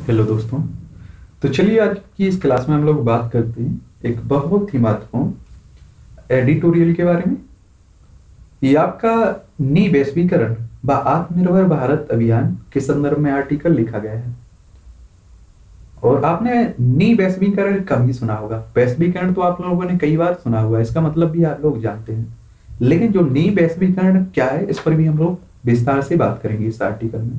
Hello दोस्तों। तो चलिए आज की इस क्लास में हम लोग बात करते हैं एक बहुत ही महत्वपूर्ण एडिटोरियल के बारे में। ये आपका नी वैश्वीकरण व आत्मनिर्भर भारत अभियान के संदर्भ में आर्टिकल लिखा गया है। और आपने नी वैश्वीकरण कम ही सुना होगा। वैश्वीकरण तो आप लोगों ने कई बार सुना होगा, इसका मतलब भी आप लोग जानते हैं। लेकिन जो नी वैश्वीकरण क्या है, इस पर भी हम लोग विस्तार से बात करेंगे इस आर्टिकल में।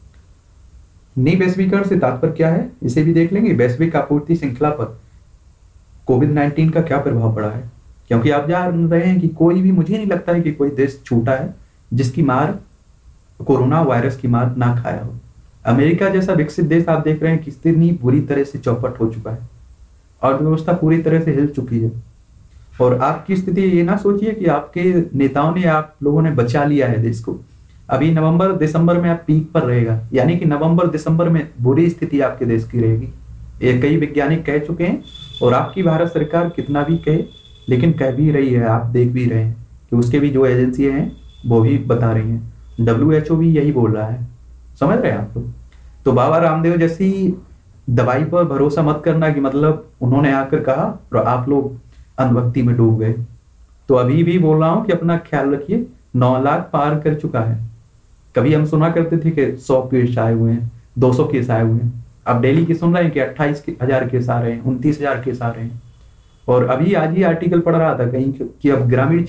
नी वैश्वीकरण से तात्पर्य क्या है, इसे भी देख लेंगे। वैश्विक आपूर्ति श्रृंखला पर कोविड-19 का क्या प्रभाव पड़ा है, क्योंकि आप जान रहे हैं कि कोई भी, मुझे नहीं लगता है कि कोई देश छूटा है जिसकी मार कोरोना वायरस की मार ना खाया हो। अमेरिका जैसा विकसित देश आप देख रहे हैं कितनी बुरी तरह से चौपट हो चुका है, अर्थव्यवस्था पूरी तरह से हिल चुकी है। और आपकी स्थिति ये ना सोचिए कि आपके नेताओं ने, आप लोगों ने बचा लिया है देश को। अभी नवंबर दिसंबर में आप पीक पर रहेगा, यानी कि नवंबर दिसंबर में बुरी स्थिति आपके देश की रहेगी। ये कई वैज्ञानिक कह चुके हैं और आपकी भारत सरकार कितना भी कहे, लेकिन कह भी रही है, आप देख भी रहे हैं कि उसके भी जो एजेंसी हैं वो भी बता रही हैं। WHO भी यही बोल रहा है, समझ रहे हैं आप लोग। तो बाबा रामदेव जैसी दवाई पर भरोसा मत करना कि मतलब उन्होंने आकर कहा और आप लोग अंधभक्ति में डूब गए। तो अभी भी बोल रहा हूं कि अपना ख्याल रखिए। 9 लाख पार कर चुका है। कभी हम सुना करते थे कि 100 केस आए हुए हैं, 200 केस आए हुए हैं। अब डेली की सुन रहे हैं कि 28,000 केस आ रहे हैं, 29,000 केस आ रहे हैं। और अभी आज ही आर्टिकल पढ़ रहा था कहीं कि अब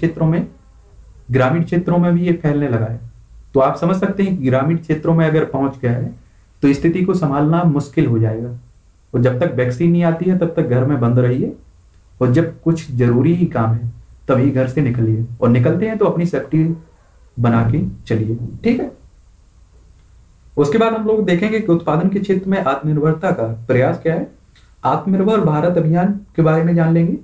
ग्रामीण क्षेत्रों में भी ये फैलने लगा है। तो आप समझ सकते हैं कि ग्रामीण क्षेत्रों में अगर पहुंच गया है तो स्थिति को संभालना मुश्किल हो जाएगा। और जब तक वैक्सीन नहीं आती है तब तक घर में बंद रहिए, और जब कुछ जरूरी ही काम है तभी घर से निकलिए, और निकलते हैं तो अपनी सेफ्टी बना के चलिए, ठीक है। उसके बाद हम लोग देखेंगे कि उत्पादन के क्षेत्र में आत्मनिर्भरता का प्रयास क्या है। आत्मनिर्भर भारत अभियान के बारे में जान लेंगे।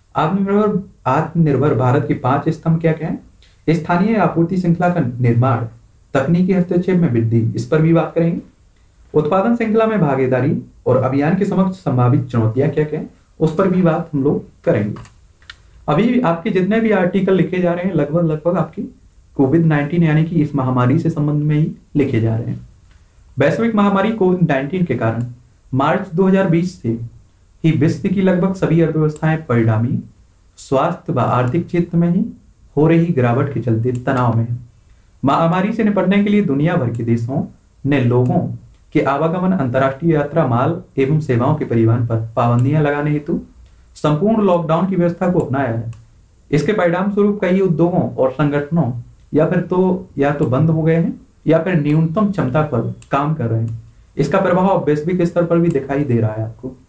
आत्मनिर्भर भारत के 5 स्तंभ क्या क्या है। स्थानीय आपूर्ति श्रृंखला का निर्माण, तकनीकी हस्तक्षेप में वृद्धि, इस पर भी बात करेंगे। उत्पादन श्रृंखला में भागीदारी और अभियान के समक्ष संभावित चुनौतियां क्या क्या है, उस पर भी बात हम लोग करेंगे। अभी आपके जितने भी आर्टिकल लिखे जा रहे हैं लगभग आपकी कोविड-19 यानी कि इस महामारी से संबंध में ही लिखे जा रहे हैं। वैश्विक महामारी कोविड-19 के कारण मार्च 2020 से ही विश्व की लगभग सभी अर्थव्यवस्थाएं परिणामी स्वास्थ्य व आर्थिक क्षेत्र में ही हो रही गिरावट के चलते तनाव में है। महामारी से निपटने के लिए दुनिया भर के देशों ने लोगों के आवागमन, अंतर्राष्ट्रीय यात्रा, माल एवं सेवाओं के परिवहन पर पाबंदियां लगाने हेतु संपूर्ण लॉकडाउन की व्यवस्था को अपनाया है। इसके परिणाम स्वरूप कई उद्योगों और संगठनों या तो बंद हो गए हैं या फिर न्यूनतम क्षमता पर काम कर रहे हैं। इसका प्रभाव वैश्विक स्तर पर भी दिखाई दे रहा है।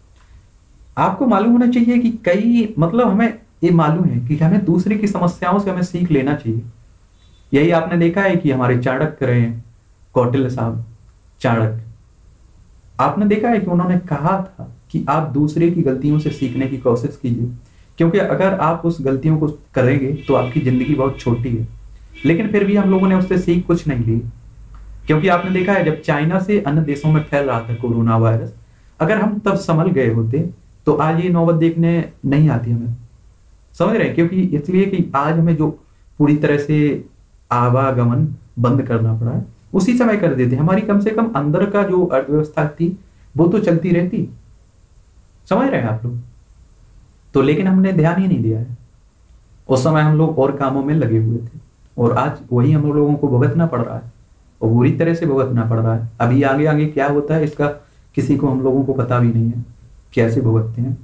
आपको मालूम होना चाहिए कि हमें ये मालूम है कि हमें दूसरे की समस्याओं से हमें सीख लेना चाहिए। यही आपने देखा है कि हमारे चाणक्य रहे हैं, कौटिल्य साहब चाणक्य। आपने देखा है कि उन्होंने कहा था कि आप दूसरे की गलतियों से सीखने की कोशिश कीजिए, क्योंकि अगर आप उस गलतियों को करेंगे तो आपकी जिंदगी बहुत छोटी है। लेकिन फिर भी हम लोगों ने उससे सीख कुछ नहीं ली, क्योंकि आपने देखा है जब चाइना से अन्य देशों में फैल रहा था कोरोना वायरस, अगर हम तब संभल गए होते तो आज ये नौबत देखने नहीं आती हमें, समझ रहे हैं। क्योंकि इसलिए कि आज हमें जो पूरी तरह से आवागमन बंद करना पड़ा है, उसी समय कर देते हमारी कम से कम अंदर का जो अर्थव्यवस्था थी वो तो चलती रहती, समझ रहे हैं आप लोग। तो लेकिन हमने ध्यान ही नहीं दिया है। उस समय हम लोग और कामों में लगे हुए थे, और आज वही हम लोगों को भुगतना पड़ रहा है, और बुरी तरह से भुगतना पड़ रहा है। अभी आगे आगे क्या होता है इसका किसी को, हम लोगों को पता भी नहीं है कैसे भुगतते हैं।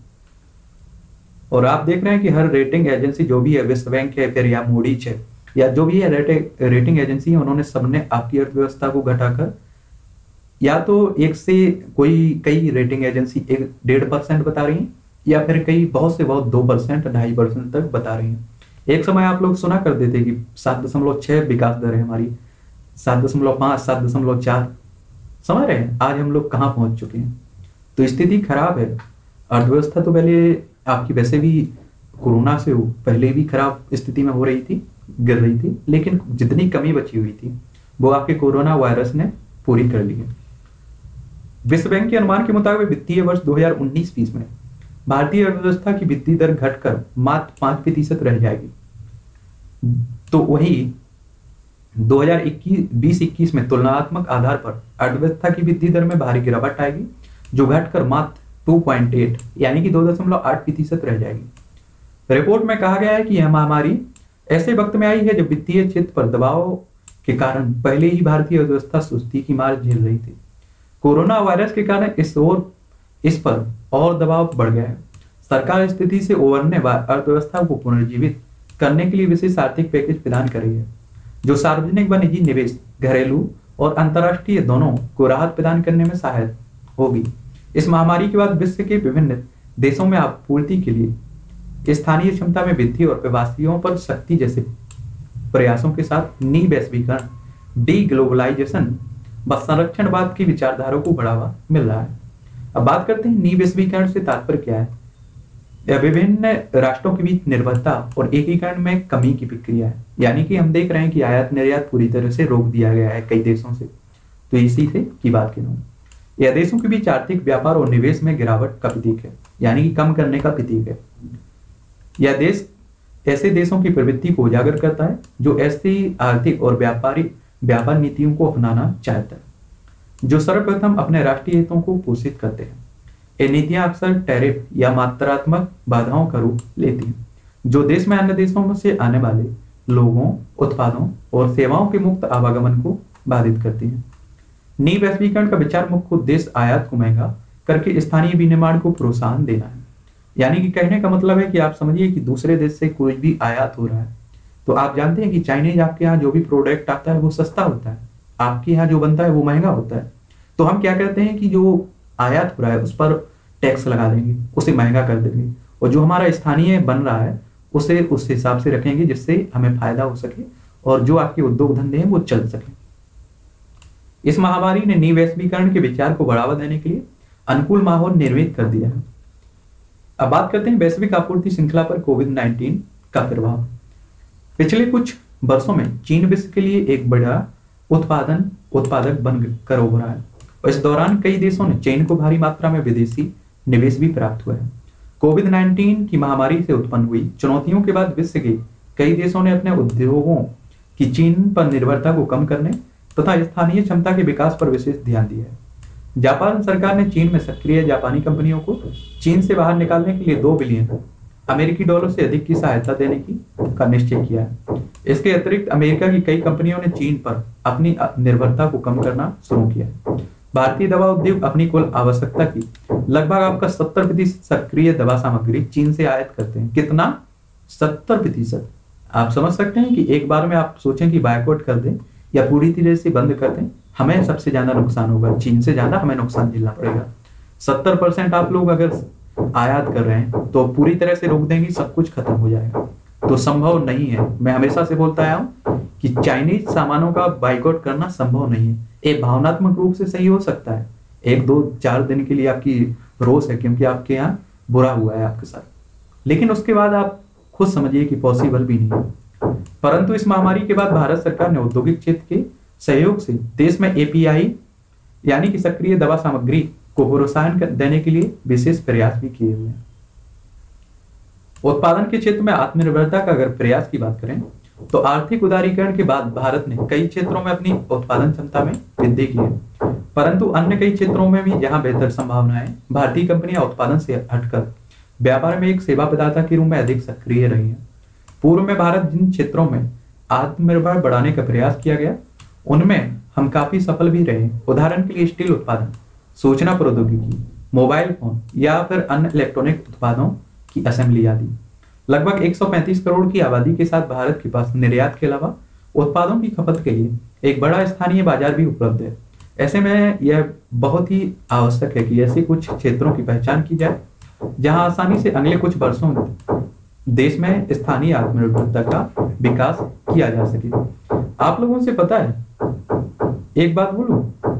और आप देख रहे हैं कि हर रेटिंग एजेंसी जो भी है, विश्व बैंक है फिर या मूडीज है या जो भी है रेटिंग एजेंसी है, उन्होंने सबने आपकी अर्थव्यवस्था को घटाकर या तो कई रेटिंग एजेंसी 1.5% बता रही है, या फिर बहुत 2%, 2.5% तक बता रही है। एक समय आप लोग सुना करते थे कि 7.6 विकास दर है हमारी, 7.5, 7.4, समझ रहे हैं। आज हम लोग कहाँ पहुंच चुके हैं। तो स्थिति खराब है। अर्थव्यवस्था तो पहले आपकी वैसे भी कोरोना से पहले भी खराब स्थिति में हो रही थी, गिर रही थी, लेकिन जितनी कमी बची हुई थी वो आपके कोरोना वायरस ने पूरी कर ली है। विश्व बैंक के अनुमान के मुताबिक वित्तीय वर्ष 2019-20 में भारतीय अर्थव्यवस्था की वृद्धि दर घटकर मात्र 5% रह जाएगी। तो वही 2020-21 में तुलनात्मक आधार पर अर्थव्यवस्था की वृद्धि दर में भारी गिरावट आएगी जो घटकर मात्र 2.8 यानी कि 2.8% रह जाएगी। रिपोर्ट में कहा गया है कि यह महामारी ऐसे वक्त में आई है जब वित्तीय क्षेत्र पर दबाव के कारण पहले ही भारतीय अर्थव्यवस्था सुस्ती की मार झेल रही थी। कोरोना वायरस के कारण इस पर और दबाव बढ़ गया है। सरकार स्थिति से उबरने व अर्थव्यवस्था को पुनर्जीवित करने के लिए विशेष आर्थिक पैकेज प्रदान कर रही है, जो सार्वजनिक व निजी निवेश, घरेलू और अंतर्राष्ट्रीय दोनों को राहत प्रदान करने में सहायक होगी। इस महामारी के बाद विश्व के विभिन्न देशों में आपूर्ति के लिए स्थानीय क्षमता में वृद्धि और प्रवासियों पर सख्ती जैसे प्रयासों के साथ नी वैश्वीकरण, डी ग्लोबलाइजेशन व संरक्षणवाद की विचारधारा को बढ़ावा मिल रहा है। अब बात करते हैं नी वैश्वीकरण से तात्पर्य क्या है। यह विभिन्न राष्ट्रों के बीच निर्भरता और एकीकरण में कमी की प्रक्रिया है, यानी कि हम देख रहे हैं कि आयात निर्यात पूरी तरह से रोक दिया गया है कई देशों से। तो इसी से की बात करूँ, यह देशों के बीच आर्थिक व्यापार और निवेश में गिरावट का प्रतीक है, यानी कि कम करने का प्रतीक है। यह देश ऐसे देशों की प्रवृत्ति को उजागर करता है जो ऐसी आर्थिक और व्यापार नीतियों को अपनाना चाहता है, जो सर्वप्रथम अपने राष्ट्रीय हितों को पोषित करते हैं। ये नीतियां अक्सर टैरिफ या मात्रात्मक बाधाओं का रूप लेती हैं, जो देश में अन्य देशों से आने वाले लोगों, उत्पादों और सेवाओं के मुक्त आवागमन को बाधित करती हैं। नी वैश्वीकरण का विचार मुख्य उद्देश्य आयात को महंगा करके स्थानीय विनिर्माण को प्रोत्साहन देना है। यानी कि कहने का मतलब है कि आप समझिए कि दूसरे देश से कोई भी आयात हो रहा है तो आप जानते हैं कि चाइनीज आपके यहाँ जो भी प्रोडक्ट आता है वो सस्ता होता है, आपके यहाँ जो बनता है वो महंगा होता है। तो हम क्या करते हैं कि जो आयात हो रहा है उस पर टैक्स लगा देंगे, उसे महंगा कर देंगे, और जो हमारा स्थानीय बन रहा है उसे उस हिसाब से रखेंगे जिससे हमें फायदा हो सके और जो आपके उद्योग धंधे हैं वो चल सके। इस महामारी ने नी वैश्वीकरण के विचार को बढ़ावा देने के लिए अनुकूल माहौल निर्मित कर दिया है। अब बात करते हैं वैश्विक आपूर्ति श्रृंखला पर कोविड-19 का प्रभाव। पिछले कुछ वर्षों में चीन विश्व के लिए एक बड़ा उत्पादक बनकर उभरा है और इस दौरान कई देशों ने चीन को भारी मात्रा में विदेशी निवेश भी प्राप्त हुआ है। कोविड-19 की महामारी से उत्पन्न हुई चुनौतियों के बाद विश्व के कई देशों ने अपने उद्योगों की चीन पर निर्भरता को कम करने तथा स्थानीय क्षमता के विकास पर विशेष ध्यान दिया है। जापान सरकार ने चीन में सक्रिय जापानी कंपनियों को चीन से बाहर निकालने के लिए $2 बिलियन अमेरिकी डॉलर से अधिक की सहायता देने का निश्चय किया है। इसके अतिरिक्त अमेरिका की कई कंपनियों ने चीन पर अपनी निर्भरता को कम करना शुरू किया है। भारतीय दवा उद्योग अपनी कुल आवश्यकता की लगभग आपका 70% सक्रिय दवा सामग्री चीन से आयात करते हैं। कितना? 70%। आप समझ सकते हैं कि एक बार में आप सोचें कि बायकॉट कर दें या पूरी तरह से बंद कर दें, हमें सबसे ज्यादा नुकसान होगा, चीन से ज्यादा हमें नुकसान झेलना पड़ेगा। 70% आप लोग अगर आयात कर रहे हैं तो पूरी तरह से रोक देंगे, सब कुछ खत्म हो जाएगा। तो संभव नहीं है। मैं हमेशा से बोलता आया हूं कि चाइनीज सामानों का बाइकआउट करना संभव नहीं है। ये भावनात्मक रूप से सही हो सकता है, 1, 2, 4 दिन के लिए आपकी रोष है क्योंकि आपके यहाँ बुरा हुआ है आपके साथ, लेकिन उसके बाद आप खुद समझिए कि पॉसिबल भी नहीं है। परंतु इस महामारी के बाद भारत सरकार ने औद्योगिक क्षेत्र के सहयोग से देश में एपीआई यानी कि सक्रिय दवा सामग्री को प्रोत्साहन देने के लिए विशेष प्रयास भी किए हुए हैं। उत्पादन के क्षेत्र में आत्मनिर्भरता का अगर प्रयास की बात करें तो आर्थिक उदारीकरण के बाद भारत ने कई क्षेत्रों में अपनी उत्पादन क्षमता में वृद्धि की है, परंतु अन्य कई क्षेत्रों में भी जहां बेहतर संभावनाएं, भारतीय कंपनियां उत्पादन से हटकर व्यापार में एक सेवा प्रदाता के रूप में अधिक सक्रिय रही हैं। पूर्व में भारत जिन क्षेत्रों में आत्मनिर्भर बढ़ाने का प्रयास किया गया उनमें हम काफी सफल भी रहे। उदाहरण के लिए स्टील उत्पादन, सूचना प्रौद्योगिकी, मोबाइल फोन या फिर अन्य इलेक्ट्रॉनिक उत्पादों की असेंबली आदि। लगभग 135 करोड़ की आबादी के साथ भारत के पास निर्यात के अलावा उत्पादों की खपत के लिए एक बड़ा स्थानीय बाजार भी उपलब्ध है। ऐसे में यह बहुत ही आवश्यक है कि ऐसे कुछ क्षेत्रों की पहचान की जाए जहां आसानी से अगले कुछ वर्षों में देश में स्थानीय आत्मनिर्भरता का विकास किया जा सके। आप लोगों से पता है, एक बात बोलूं,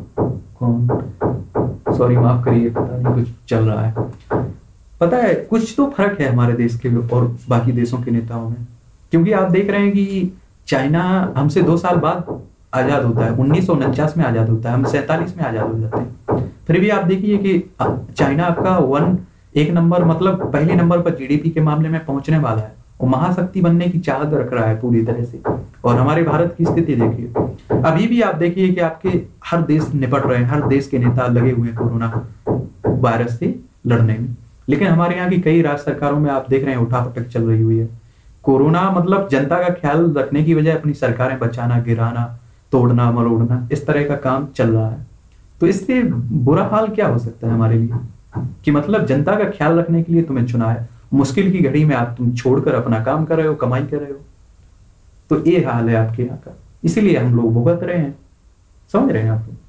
सॉरी माफ करिए, पता नहीं कुछ चल रहा है। पता है कुछ तो फर्क है हमारे देश के और बाकी देशों के नेताओं में, क्योंकि आप देख रहे हैं कि चाइना हमसे 2 साल बाद आजाद होता है, 1949 में आजाद होता है, हम 47 में आजाद हो जाते हैं। फिर भी आप देखिए कि चाइना आपका एक नंबर मतलब पहले नंबर पर जीडीपी के मामले में पहुंचने वाला है और महाशक्ति बनने की चाहत रख रहा है पूरी तरह से। और हमारे भारत की स्थिति देखिए, अभी भी आप देखिए कि आपके हर देश निपट रहे हैं, हर देश के नेता लगे हुए हैं कोरोना वायरस से लड़ने में। लेकिन हमारे यहाँ की कई राज्य सरकारों में आप देख रहे हैं उठापटक चल रही हुई है। कोरोना मतलब जनता का ख्याल रखने की बजाय अपनी सरकारें बचाना, गिराना, तोड़ना, मरोड़ना, इस तरह का काम चल रहा है। तो इससे बुरा हाल क्या हो सकता है हमारे लिए कि मतलब जनता का ख्याल रखने के लिए तुम्हें चुना है, मुश्किल की घड़ी में आप तुम छोड़कर अपना काम कर रहे हो, कमाई कर रहे हो। तो ये हाल है आपके यहाँ का, इसीलिए हम लोग भुगत रहे हैं। समझ रहे हैं आप लोग?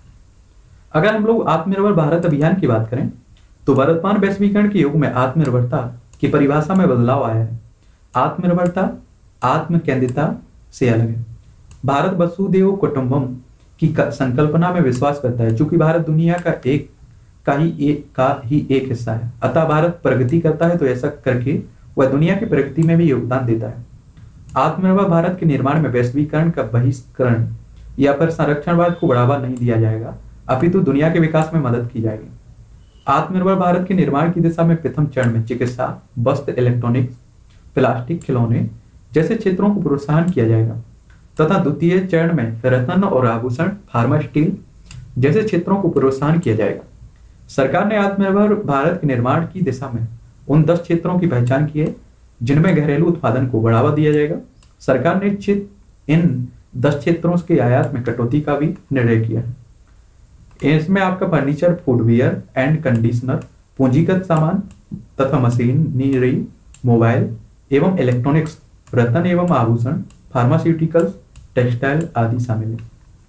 अगर हम लोग आत्मनिर्भर भारत अभियान की बात करें तो वर्तमान वैश्वीकरण के युग में आत्मनिर्भरता की परिभाषा में बदलाव आया है। आत्मनिर्भरता आत्म केंद्रितता से अलग है। भारत वसुधैव कुटुंबकम की संकल्पना में विश्वास करता है। चूंकि भारत दुनिया का ही एक हिस्सा है, अतः भारत प्रगति करता है तो ऐसा करके वह दुनिया की प्रगति में भी योगदान देता है। आत्मनिर्भर भारत के निर्माण में वैश्वीकरण का बहिष्करण या फिर संरक्षणवाद को बढ़ावा नहीं दिया जाएगा, अपितु दुनिया के विकास में मदद की जाएगी। आत्मनिर्भर भारत के निर्माण की दिशा में प्रथम चरण में चिकित्सा, वस्त्र, इलेक्ट्रॉनिक्स, प्लास्टिक, खिलौने जैसे क्षेत्रों को प्रोत्साहन किया जाएगा तथा द्वितीय चरण में रत्न और आभूषण, फार्मा, स्टील जैसे क्षेत्रों को प्रोत्साहन किया जाएगा। सरकार ने आत्मनिर्भर भारत के निर्माण की दिशा में उन 10 क्षेत्रों की पहचान की है जिनमें घरेलू उत्पादन को बढ़ावा दिया जाएगा। सरकार ने इन 10 क्षेत्रों के आयात में कटौती का भी निर्णय किया है। इसमें आपका फर्नीचर, फुटवियर एंड कंडीशनर, पूंजीगत सामान तथा मशीनरी, मोबाइल एवं इलेक्ट्रॉनिक्स, रत्न एवं आभूषण, फार्मास्यूटिकल्स, टेक्सटाइल आदि शामिल है।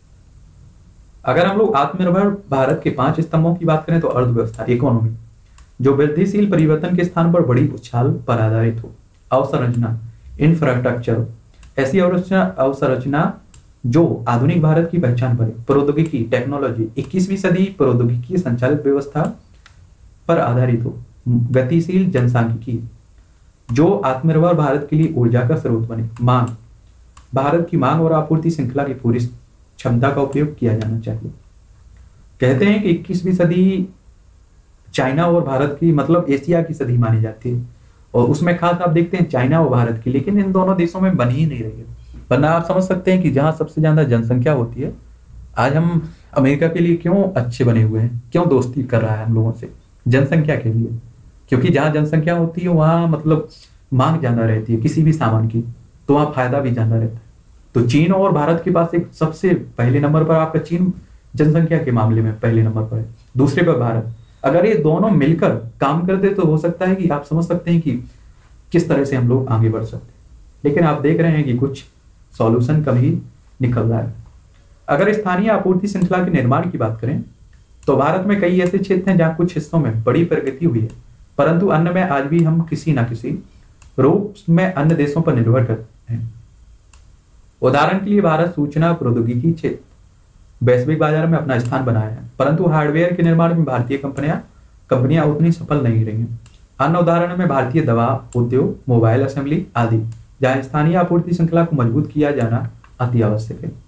अगर हम लोग आत्मनिर्भर भारत के 5 स्तंभों की बात करें तो अर्थव्यवस्था, इकोनॉमी, जो वृद्धिशील परिवर्तन के स्थान पर बड़ी उछाल पर आधारित हो। अवसंरचना, इंफ्रास्ट्रक्चर, ऐसी अवसंरचना जो आधुनिक भारत की पहचान करे। प्रौद्योगिकी, टेक्नोलॉजी, 21वीं सदी प्रौद्योगिकी संचालित व्यवस्था पर आधारित हो। गतिशील जनसांख्यिकी, जो आत्मनिर्भर भारत के लिए ऊर्जा का स्रोत बने। मांग, भारत की मांग और आपूर्ति श्रृंखला की पूरी क्षमता का उपयोग किया जाना चाहिए। कहते हैं कि 21वीं सदी चाइना और भारत की मतलब एशिया की सदी मानी जाती है, और उसमें खास आप देखते हैं चाइना और भारत की, लेकिन इन दोनों देशों में बन ही नहीं रही है। वरना आप समझ सकते हैं कि जहां सबसे ज्यादा जनसंख्या होती है, आज हम अमेरिका के लिए क्यों अच्छे बने हुए हैं, क्यों दोस्ती कर रहा है हम लोगों से, जनसंख्या के लिए। क्योंकि जहां जनसंख्या होती है वहां मतलब मांग ज्यादा रहती है किसी भी सामान की, तो वहां फायदा भी ज्यादा रहता है। तो चीन और भारत के पास एक सबसे पहले नंबर पर आपका चीन जनसंख्या के मामले में पहले नंबर पर है, दूसरे पर भारत। अगर ये दोनों मिलकर काम करते तो हो सकता है कि आप समझ सकते हैं कि किस तरह से हम लोग आगे बढ़ सकते हैं। लेकिन आप देख रहे हैं कि कुछ सॉल्यूशन कभी निकल रहा है। अगर स्थानीय आपूर्ति श्रृंखला के निर्माण की बात करें तो भारत में कई ऐसे क्षेत्र हैं जहां कुछ हिस्सों में बड़ी प्रगति हुई है, परंतु अन्य में आज भी हम किसी न किसी रूप में अन्य देशों पर निर्भर करते हैं। उदाहरण के लिए भारत सूचना प्रौद्योगिकी क्षेत्र वैश्विक बाजार में अपना स्थान बनाया है, परंतु हार्डवेयर के निर्माण में भारतीय कंपनियां उतनी सफल नहीं रही हैं। अन्य उदाहरण में भारतीय दवा उद्योग, मोबाइल असेंबली आदि, जहां स्थानीय आपूर्ति श्रृंखला को मजबूत किया जाना अति आवश्यक है।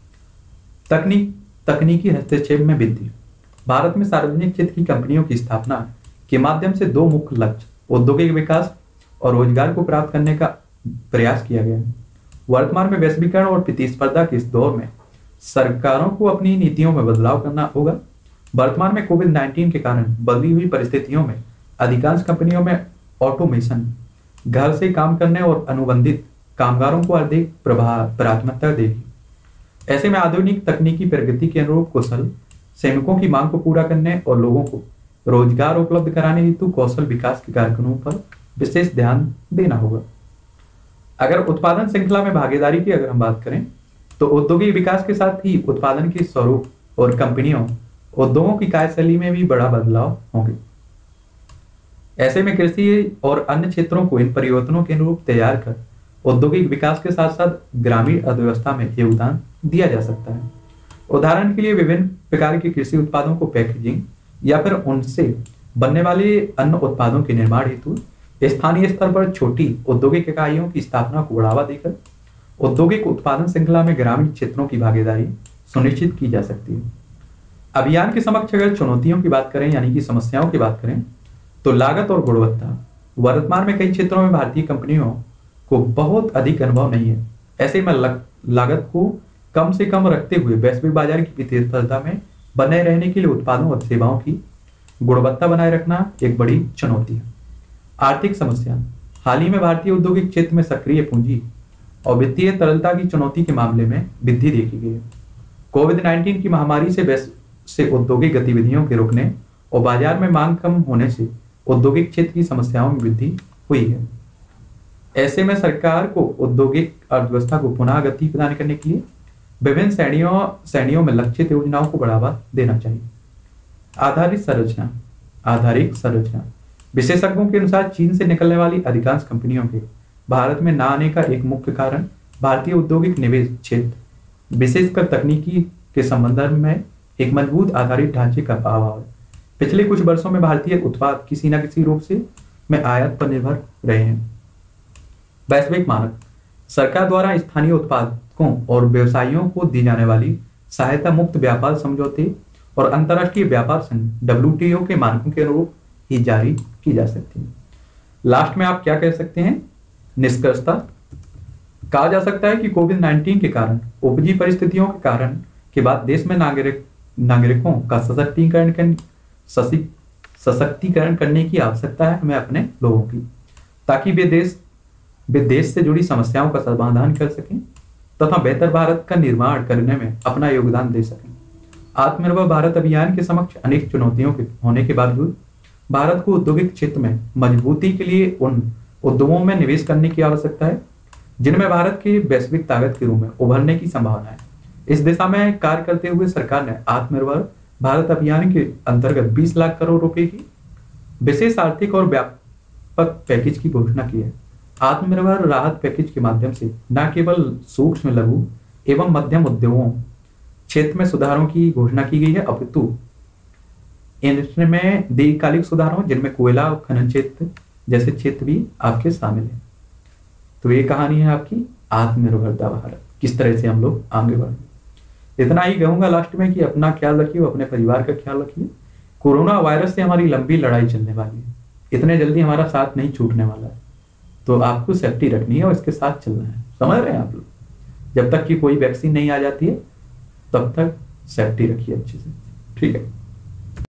तकनीकी हस्तक्षेप में वृद्धि, भारत में सार्वजनिक क्षेत्र की कंपनियों की स्थापना के माध्यम से 2 मुख्य लक्ष्य औद्योगिक विकास और रोजगार को प्राप्त करने का प्रयास किया गया है। वर्तमान में वैश्वीकरण और प्रतिस्पर्धा के इस दौर में सरकारों को अपनी नीतियों में बदलाव करना होगा। वर्तमान में कोविड-19 के कारण बदली हुई परिस्थितियों में अधिकांश कंपनियों में ऑटोमेशन, घर से काम करने और अनुबंधित कामगारों को अधिक प्राथमिकता देगी। ऐसे में आधुनिक तकनीकी प्रगति के अनुरूप कुशल श्रमिकों की मांग को पूरा करने और लोगों को रोजगार उपलब्ध कराने हेतु कौशल विकास के कार्यक्रमों पर विशेष ध्यान देना होगा। अगर उत्पादन श्रृंखला में भागीदारी की अगर हम बात करें तो औद्योगिक विकास के साथ ही उत्पादन के स्वरूप और कंपनियों उद्योगों की कार्यशैली में भी बड़ा बदलाव होंगे। ऐसे में कृषि और अन्य क्षेत्रों को इन परिवर्तनों के अनुरूप तैयार कर औद्योगिक विकास के साथ साथ ग्रामीण अर्थव्यवस्था में योगदान दिया जा सकता है। उदाहरण के लिए विभिन्न प्रकार के कृषि उत्पादों को पैकेजिंग या फिर उनसे बनने वाले अन्य उत्पादों के निर्माण हेतु स्थानीय स्तर पर छोटी औद्योगिक इकाइयों की स्थापना को बढ़ावा देकर औद्योगिक उत्पादन श्रृंखला में ग्रामीण क्षेत्रों की भागीदारी सुनिश्चित की जा सकती है। अभियान के समक्ष अगर चुनौतियों की बात करें यानी कि समस्याओं की बात करें तो लागत और गुणवत्ता, वर्तमान में कई क्षेत्रों में भारतीय कंपनियों को बहुत अधिक अनुभव नहीं है। ऐसे में लागत को कम से कम रखते हुए वैश्विक बाजार की प्रतिस्पर्धा में बने रहने के लिए उत्पादों और सेवाओं की गुणवत्ता बनाए रखना एक बड़ी चुनौती है। आर्थिक समस्या, हाल ही में भारतीय औद्योगिक क्षेत्र में सक्रिय पूंजी और वित्तीय तरलता की चुनौती के मामले में वृद्धि देखी गई है। कोविड-19 की महामारी से औद्योगिक गतिविधियों के रुकने और बाजार में मांग कम होने से औद्योगिक क्षेत्र की समस्याओं में वृद्धि हुई है। ऐसे में सरकार को औद्योगिक अर्थव्यवस्था को पुनः गति प्रदान करने के लिए विभिन्न श्रेणियों में लक्षित योजनाओं को बढ़ावा देना चाहिए। आधारिक संरचना, विशेषज्ञों के अनुसार चीन से निकलने वाली अधिकांश कंपनियों के भारत में न आने का एक मुख्य कारण भारतीय औद्योगिक निवेश क्षेत्र, विशेषकर तकनीकी के संबंध में एक मजबूत आधारित ढांचे का अभाव है। पिछले कुछ वर्षों में भारतीय उत्पाद किसी न किसी रूप में आयात पर निर्भर रहे हैं। वैश्विक मानक, सरकार द्वारा स्थानीय उत्पादकों और व्यवसायियों को दी जाने वाली सहायता मुक्त व्यापार समझौते और अंतर्राष्ट्रीय व्यापार संघ WTO के मानकों के अनुरूप ही जारी की जा सकती है। लास्ट में आप क्या कह सकते हैं? निष्कर्षतः कहा जा सकता है कि कोविड-19 के कारण उपजी परिस्थितियों के कारण के बाद देश में नागरिकों का सशक्तिकरण करने की आवश्यकता है हमें अपने लोगों की, ताकि वे देश से जुड़ी समस्याओं का समाधान कर सकें तथा बेहतर भारत का निर्माण करने में अपना योगदान दे सकें। आत्मनिर्भर भारत अभियान के समक्ष अनेक चुनौतियों के होने के बावजूद भारत को औद्योगिक क्षेत्र में मजबूती के लिए उन उद्यमों में निवेश करने की आवश्यकता है जिनमें भारत की वैश्विक ताकत के रूप में उभरने की संभावना है। इस दिशा में कार्य करते हुए सरकार ने आत्मनिर्भर भारत अभियान के अंतर्गत 20 लाख करोड़ रुपए की विशेष आर्थिक और व्यापक पैकेज की घोषणा की है। आत्मनिर्भर राहत पैकेज के माध्यम से न केवल सूक्ष्म, लघु एवं मध्यम उद्योगों क्षेत्र में सुधारों की घोषणा की गई है, अपितु इनमें दीर्घकालिक सुधारों जिनमें कोयला और खनन क्षेत्र जैसे क्षेत्र भी आपके शामिल है। तो ये कहानी है आपकी आत्मनिर्भरता भारत, किस तरह से हम लोग आगे बढ़े। इतना ही कहूंगा लास्ट में कि अपना ख्याल रखिए, अपने परिवार का ख्याल रखिए। कोरोना वायरस से हमारी लंबी लड़ाई चलने वाली है, इतने जल्दी हमारा साथ नहीं छूटने वाला है। तो आपको सेफ्टी रखनी है और इसके साथ चलना है, समझ रहे हैं आप लोग। जब तक कि कोई वैक्सीन नहीं आ जाती है तब तक सेफ्टी रखिए अच्छे से, ठीक है।